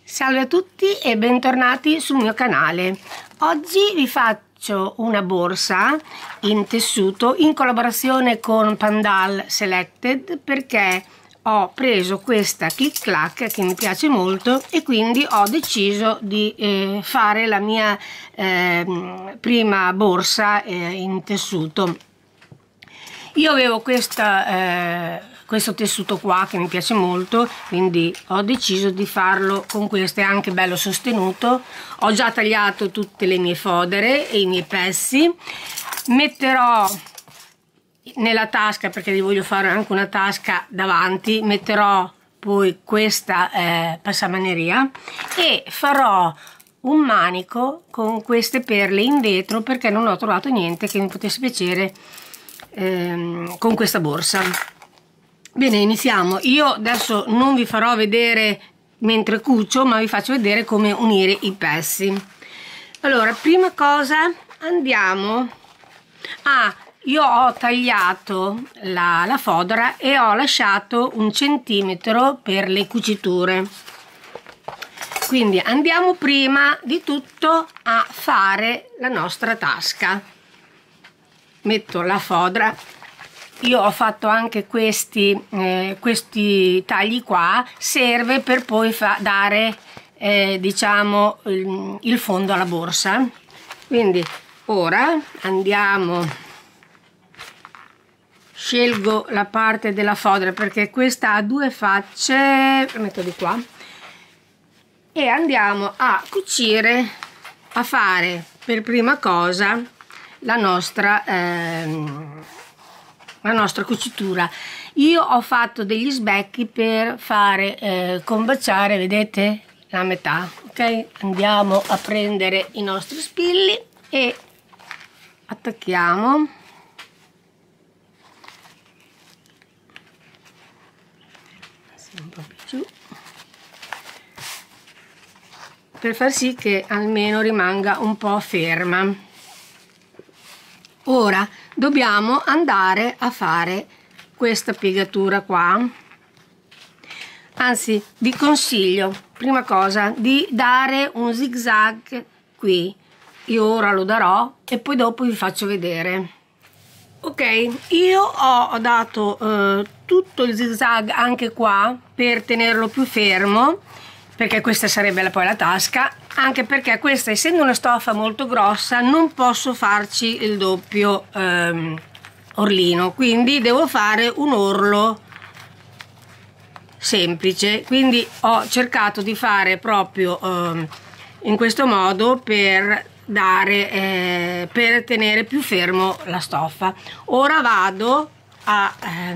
Salve a tutti e bentornati sul mio canale. Oggi vi faccio una borsa in tessuto in collaborazione con Pandal Selected, perché ho preso questa click clack che mi piace molto e quindi ho deciso di fare la mia prima borsa in tessuto. Io avevo questo tessuto qua che mi piace molto, quindi ho deciso di farlo con questo. È anche bello sostenuto. Ho già tagliato tutte le mie fodere e i miei pezzi. Metterò nella tasca, perché vi voglio fare anche una tasca davanti, metterò poi questa passamaneria e farò un manico con queste perle in vetro, perché non ho trovato niente che mi potesse piacere con questa borsa. Bene, iniziamo. Io adesso non vi farò vedere mentre cucio, ma vi faccio vedere come unire i pezzi. Allora, prima cosa andiamo io ho tagliato la fodera e ho lasciato 1 centimetro per le cuciture, quindi andiamo prima di tutto a fare la nostra tasca. Metto la fodera. Io ho fatto anche questi tagli qua, serve per poi dare diciamo il fondo alla borsa. Quindi ora andiamo, scelgo la parte della fodera perché questa ha 2 facce, la metto di qua, e andiamo a cucire, a fare per prima cosa la nostra cucitura. Io ho fatto degli sbecchi per fare combaciare, vedete, la metà. Ok, andiamo a prendere i nostri spilli e attacchiamo. Un po' più giù, per far sì che almeno rimanga un po' ferma. Ora dobbiamo andare a fare questa piegatura qua. Anzi, vi consiglio prima cosa di dare un zig zag qui. Io ora lo darò e poi dopo vi faccio vedere. Ok, io ho dato tutto il zig zag anche qua per tenerlo più fermo, perché questa sarebbe poi la tasca, anche perché questa, essendo una stoffa molto grossa, non posso farci il doppio orlino, quindi devo fare un orlo semplice. Quindi ho cercato di fare proprio in questo modo per dare per tenere più fermo la stoffa. Ora vado a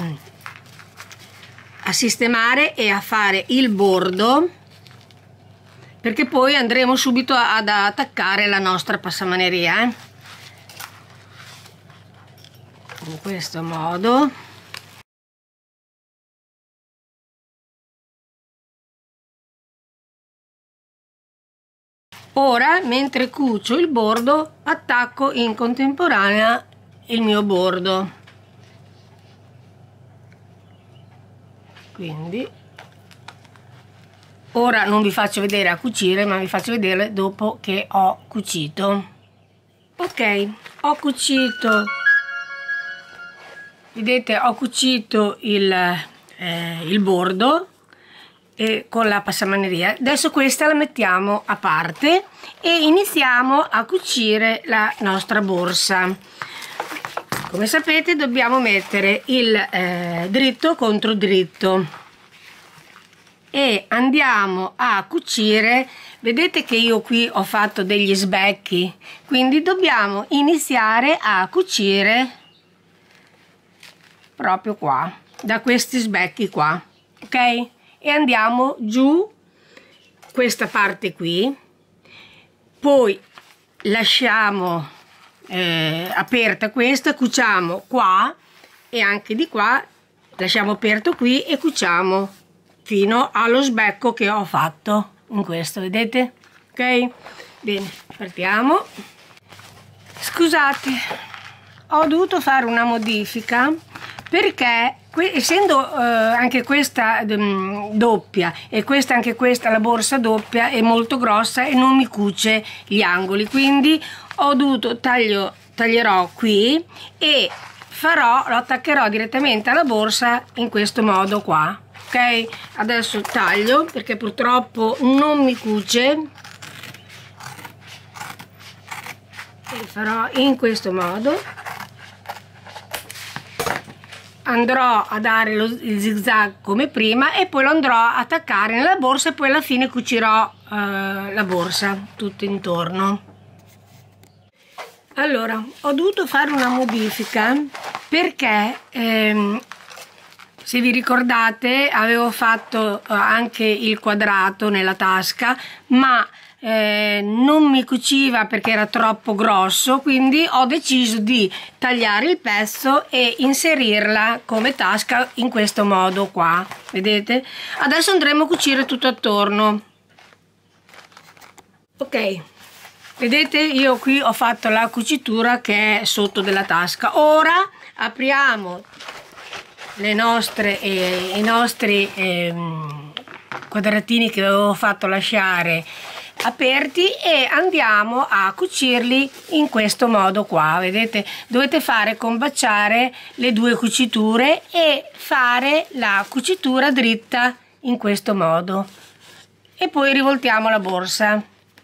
sistemare e a fare il bordo, perché poi andremo subito ad attaccare la nostra passamaneria in questo modo. Ora, mentre cucio il bordo, attacco in contemporanea il mio bordo, quindi ora non vi faccio vedere a cucire, ma vi faccio vedere dopo che ho cucito. Ok, ho cucito, vedete, ho cucito il bordo e con la passamaneria. Adesso questa la mettiamo a parte e iniziamo a cucire la nostra borsa. Come sapete dobbiamo mettere il dritto contro dritto e andiamo a cucire. Vedete che io qui ho fatto degli sbecchi, quindi dobbiamo iniziare a cucire proprio qua, da questi sbecchi qua, ok? E andiamo giù questa parte qui, poi lasciamo aperta questa, cuciamo qua e anche di qua, lasciamo aperto qui e cuciamo fino allo sbecco che ho fatto in questo, vedete? Ok, bene, partiamo. Scusate, ho dovuto fare una modifica perché essendo anche questa doppia e questa anche questa la borsa doppia è molto grossa e non mi cuce gli angoli, quindi ho dovuto taglierò qui e lo attaccherò direttamente alla borsa in questo modo qua. Ok, adesso taglio perché purtroppo non mi cuce e farò in questo modo. Andrò a dare il zigzag come prima e poi lo andrò a attaccare nella borsa e poi alla fine cucirò la borsa tutto intorno. Allora, ho dovuto fare una modifica perché se vi ricordate avevo fatto anche il quadrato nella tasca, ma non mi cuciva perché era troppo grosso, quindi ho deciso di tagliare il pezzo e inserirla come tasca in questo modo qua, vedete? Adesso andremo a cucire tutto attorno. Ok, vedete, io qui ho fatto la cucitura che è sotto della tasca. Ora apriamo i nostri quadratini che avevo fatto lasciare aperti e andiamo a cucirli in questo modo qua, vedete? Dovete fare combaciare le due cuciture e fare la cucitura dritta in questo modo e poi rivoltiamo la borsa.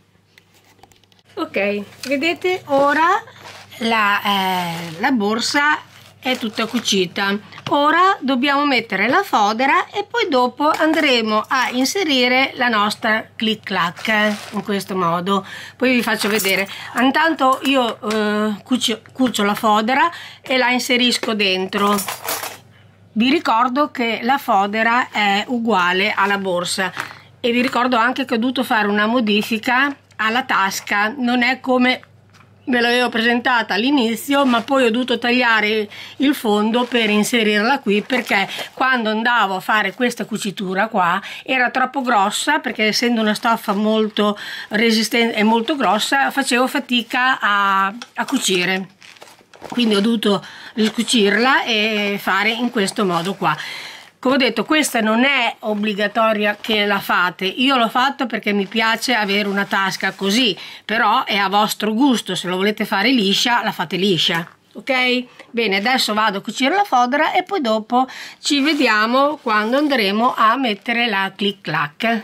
Ok, vedete, ora la borsa è tutta cucita. Ora dobbiamo mettere la fodera e poi dopo andremo a inserire la nostra clic clac in questo modo. Poi vi faccio vedere. Intanto io cucio la fodera e la inserisco dentro. Vi ricordo che la fodera è uguale alla borsa e vi ricordo anche che ho dovuto fare una modifica alla tasca, non è come ve l'avevo presentata all'inizio, ma poi ho dovuto tagliare il fondo per inserirla qui perché quando andavo a fare questa cucitura qua era troppo grossa, perché essendo una stoffa molto resistente e molto grossa facevo fatica a cucire, quindi ho dovuto riscucirla e fare in questo modo qua. Come ho detto, questa non è obbligatoria che la fate, io l'ho fatto perché mi piace avere una tasca così, però è a vostro gusto, se lo volete fare liscia la fate liscia, ok? Bene, adesso vado a cucire la fodera e poi dopo ci vediamo quando andremo a mettere la clic clac.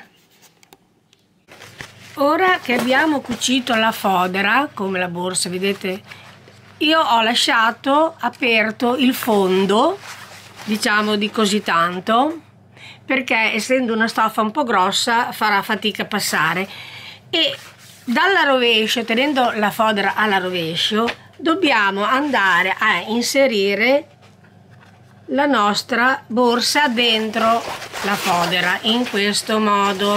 Ora che abbiamo cucito la fodera come la borsa, vedete, io ho lasciato aperto il fondo, diciamo di così tanto, perché essendo una stoffa un po' grossa farà fatica a passare, e dalla rovescio, tenendo la fodera alla rovescio, dobbiamo andare a inserire la nostra borsa dentro la fodera in questo modo.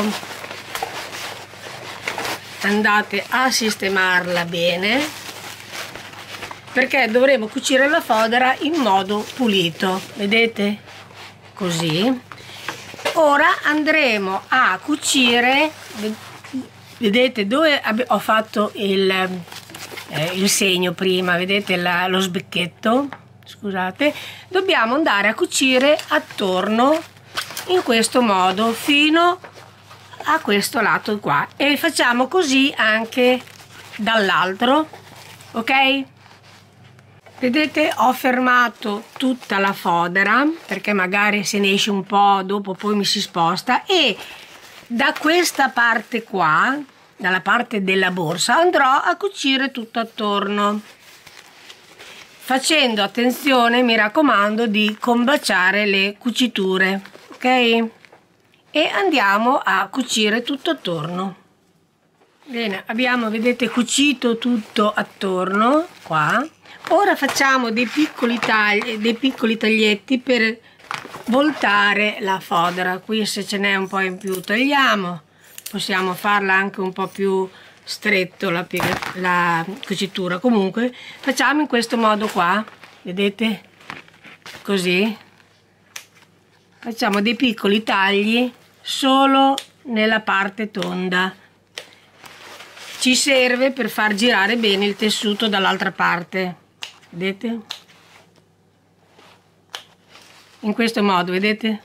Andate a sistemarla bene perché dovremo cucire la fodera in modo pulito, vedete? Così. Ora andremo a cucire, vedete dove ho fatto il segno prima, vedete lo sbecchetto? Scusate, dobbiamo andare a cucire attorno in questo modo fino a questo lato qua e facciamo così anche dall'altro, ok? Vedete, ho fermato tutta la fodera perché magari se ne esce un po' dopo poi mi si sposta, e da questa parte qua, dalla parte della borsa, andrò a cucire tutto attorno, facendo attenzione, mi raccomando, di combaciare le cuciture, ok? E andiamo a cucire tutto attorno. Bene, abbiamo, vedete, cucito tutto attorno qua. Ora facciamo dei piccoli taglietti per voltare la fodera. Qui se ce n'è un po' in più togliamo, possiamo farla anche un po' più stretto la cucitura. Comunque facciamo in questo modo qua, vedete, così facciamo dei piccoli tagli solo nella parte tonda, ci serve per far girare bene il tessuto dall'altra parte, vedete? in questo modo, vedete?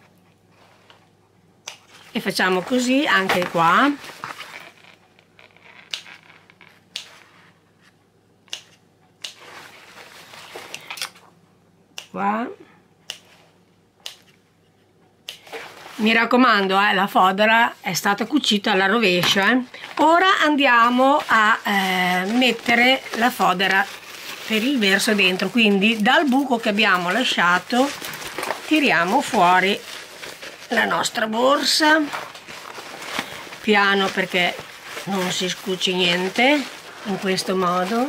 E facciamo così anche qua. Qua. Mi raccomando, la fodera è stata cucita alla rovescia. Ora andiamo a mettere la fodera per il verso dentro, quindi dal buco che abbiamo lasciato tiriamo fuori la nostra borsa, piano perché non si scuci niente, in questo modo.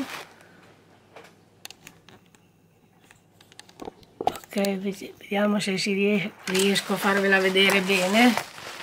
Ok, vediamo se riesco a farvela vedere bene.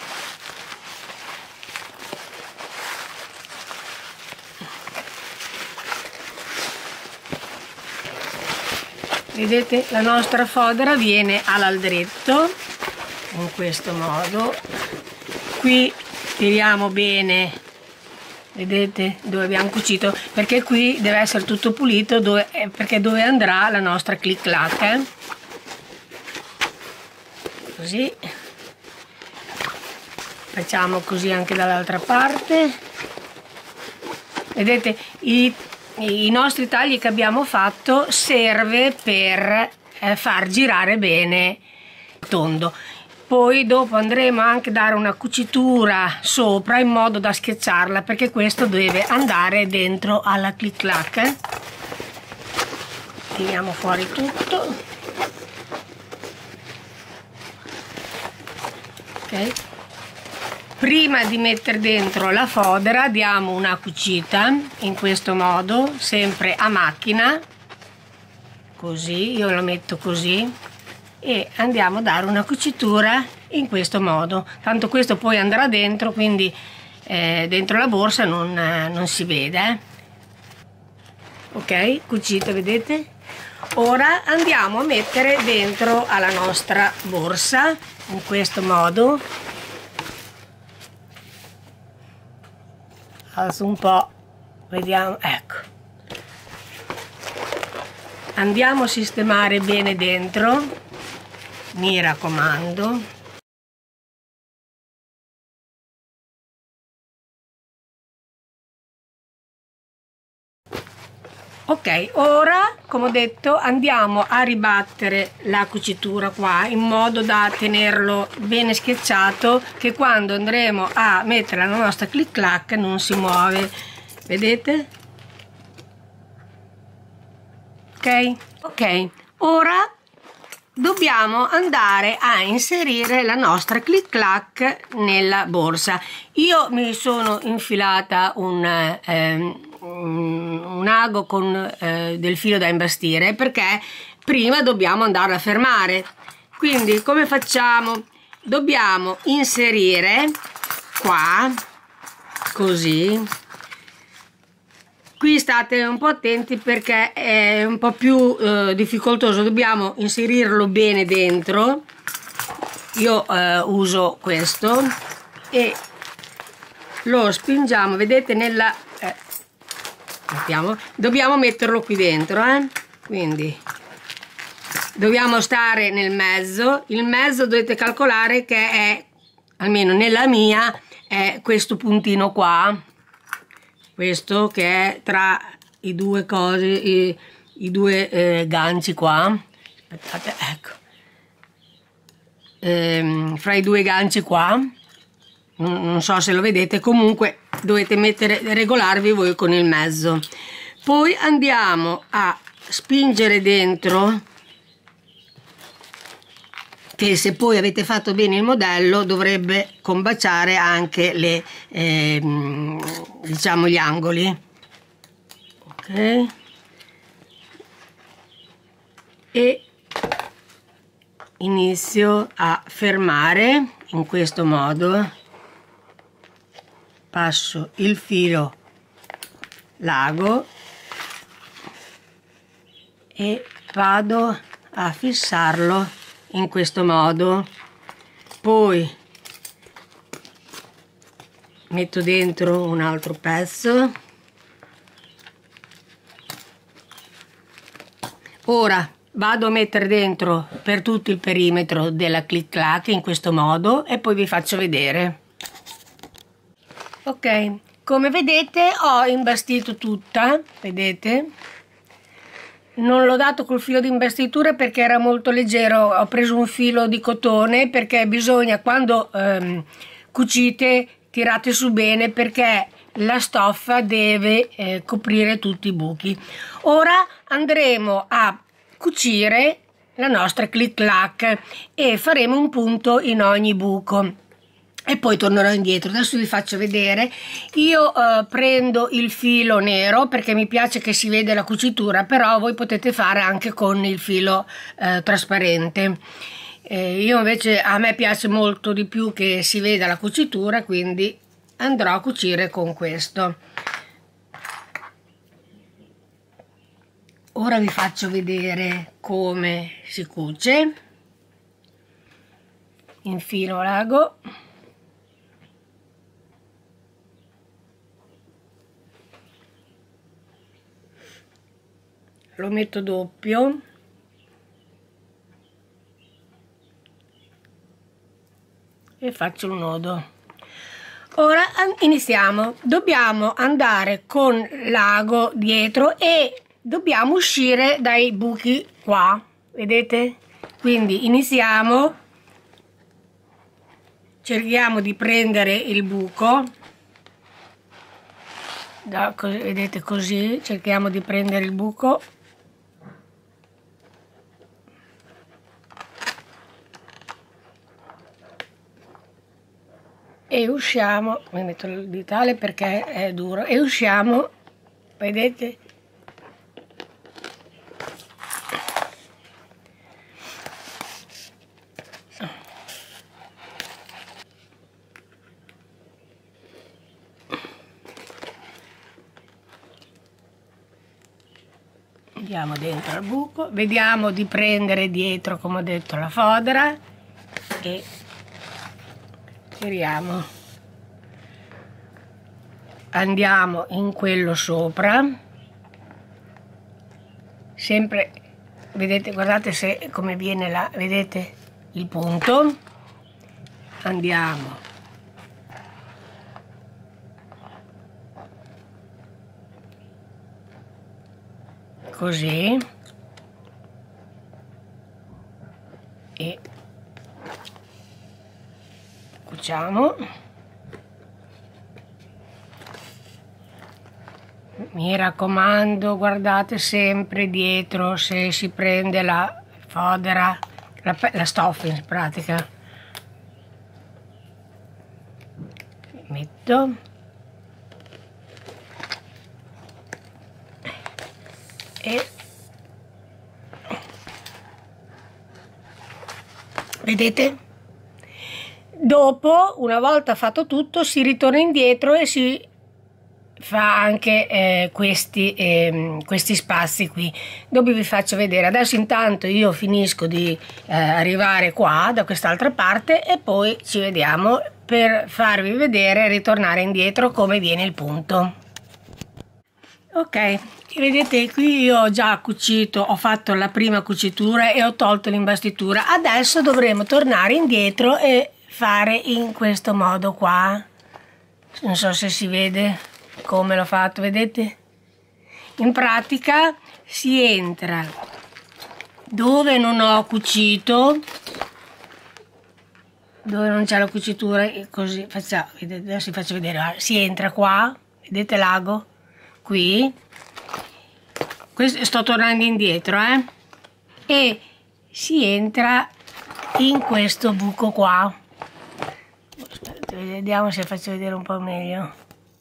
Vedete, la nostra fodera viene all'aldretto in questo modo. Qui tiriamo bene, vedete dove abbiamo cucito, perché qui deve essere tutto pulito, perché dove andrà la nostra clic clac, così. Facciamo così anche dall'altra parte. Vedete, i nostri tagli che abbiamo fatto serve per far girare bene il tondo. Poi dopo andremo anche a dare una cucitura sopra in modo da schiacciarla, perché questo deve andare dentro alla clic clac. Tiriamo fuori tutto. Ok. Prima di mettere dentro la fodera diamo una cucita in questo modo, sempre a macchina, così, io lo metto così, e andiamo a dare una cucitura in questo modo. Tanto questo poi andrà dentro, quindi dentro la borsa non si vede. Ok, cucito, vedete? Ora andiamo a mettere dentro alla nostra borsa in questo modo. Alzo un po', vediamo, ecco. Andiamo a sistemare bene dentro, mi raccomando. Ok, ora, come ho detto, andiamo a ribattere la cucitura qua in modo da tenerlo bene schiacciato, che quando andremo a mettere la nostra clic clac non si muove, vedete? Ok, ok, ora dobbiamo andare a inserire la nostra clic clac nella borsa. Io mi sono infilata un ago con del filo da imbastire, perché prima dobbiamo andare a fermare. Quindi come facciamo? Dobbiamo inserire qua, così. Qui state un po' attenti perché è un po' più difficoltoso, dobbiamo inserirlo bene dentro. Io uso questo e lo spingiamo, vedete, nella dobbiamo metterlo qui dentro, quindi dobbiamo stare nel mezzo. Il mezzo dovete calcolare che è, almeno nella mia, è questo puntino qua, questo che è tra i due cose, i due ganci qua. Aspettate, ecco, fra i due ganci qua, non so se lo vedete, comunque dovete regolarvi voi con il mezzo. Poi andiamo a spingere dentro, che se poi avete fatto bene il modello dovrebbe combaciare anche le diciamo gli angoli. Ok, e inizio a fermare in questo modo, passo il filo l'ago e vado a fissarlo in questo modo. Poi metto dentro un altro pezzo. Ora vado a mettere dentro per tutto il perimetro della click clack in questo modo e poi vi faccio vedere. Ok, come vedete ho imbastito tutta, vedete? Non l'ho dato col filo di imbastitura perché era molto leggero, ho preso un filo di cotone perché bisogna, quando cucite, tirate su bene perché la stoffa deve coprire tutti i buchi. Ora andremo a cucire la nostra click clack e faremo un punto in ogni buco e poi tornerò indietro. Adesso vi faccio vedere. Io prendo il filo nero perché mi piace che si vede la cucitura, però voi potete fare anche con il filo trasparente. Io invece, a me piace molto di più che si veda la cucitura, quindi andrò a cucire con questo. Ora vi faccio vedere come si cuce. Infilo l'ago. Lo metto doppio. E faccio un nodo. Ora iniziamo. Dobbiamo andare con l'ago dietro e dobbiamo uscire dai buchi qua, vedete? Quindi iniziamo, cerchiamo di prendere il buco, vedete, così cerchiamo di prendere il buco e usciamo. Mi metto il ditale perché è duro, e usciamo, vedete? Andiamo dentro al buco, vediamo di prendere dietro, come ho detto, la fodera e tiriamo. Andiamo in quello sopra, sempre, vedete, guardate se come viene là, vedete il punto. Andiamo così e cuciamo. Mi raccomando, guardate sempre dietro se si prende la fodera, la stoffa in pratica. Metto e vedete, dopo, una volta fatto tutto, si ritorna indietro e si fa anche questi spazi qui. Dopo vi faccio vedere. Adesso intanto io finisco di arrivare qua da quest'altra parte e poi ci vediamo per farvi vedere e ritornare indietro come viene il punto. Ok, vedete, qui io ho già cucito, ho fatto la prima cucitura e ho tolto l'imbastitura. Adesso dovremo tornare indietro e fare in questo modo qua. Non so se si vede come l'ho fatto, vedete? In pratica si entra dove non ho cucito, dove non c'è la cucitura, e così facciamo, vedete, adesso vi faccio vedere. Si entra qua, vedete l'ago? Qui, sto tornando indietro, e si entra in questo buco qua. Aspetta, vediamo se faccio vedere un po' meglio.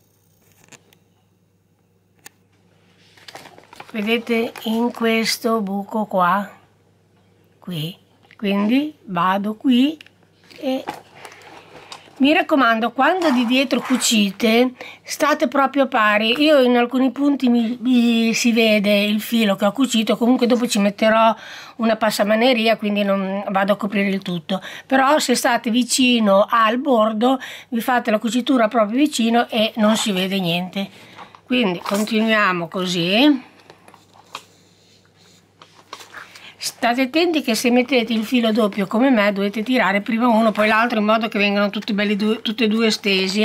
Vedete, in questo buco qua, qui, quindi vado qui e mi raccomando, quando di dietro cucite state proprio pari. Io in alcuni punti si vede il filo che ho cucito, comunque dopo ci metterò una passamaneria, quindi non vado a coprire il tutto, però se state vicino al bordo vi fate la cucitura proprio vicino e non si vede niente. Quindi continuiamo così. State attenti che se mettete il filo doppio come me dovete tirare prima uno poi l'altro in modo che vengano tutti belli tutti e due stesi,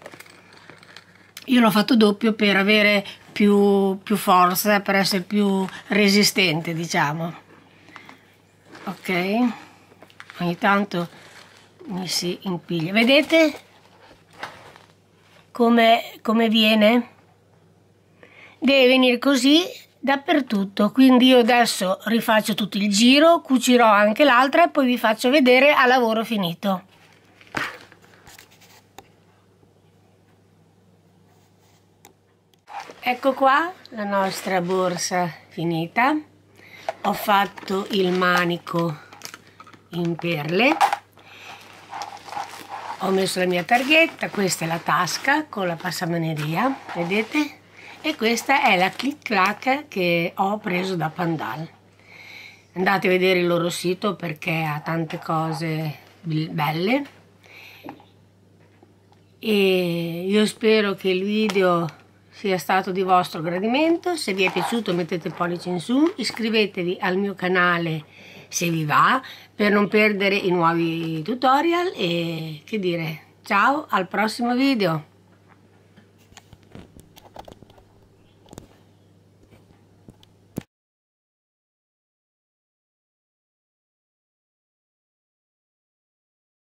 Io l'ho fatto doppio per avere più forza, per essere più resistente, diciamo. Ok, ogni tanto mi si impiglia, vedete come viene? Deve venire così dappertutto, quindi io adesso rifaccio tutto il giro, cucirò anche l'altra e poi vi faccio vedere a lavoro finito. Ecco qua la nostra borsa finita. Ho fatto il manico in perle, ho messo la mia targhetta, questa è la tasca con la passamaneria, vedete? E questa è la click clack che ho preso da Pandal. Andate a vedere il loro sito perché ha tante cose belle e io spero che il video sia stato di vostro gradimento. Se vi è piaciuto mettete il pollice in su, iscrivetevi al mio canale se vi va per non perdere i nuovi tutorial e che dire, ciao al prossimo video.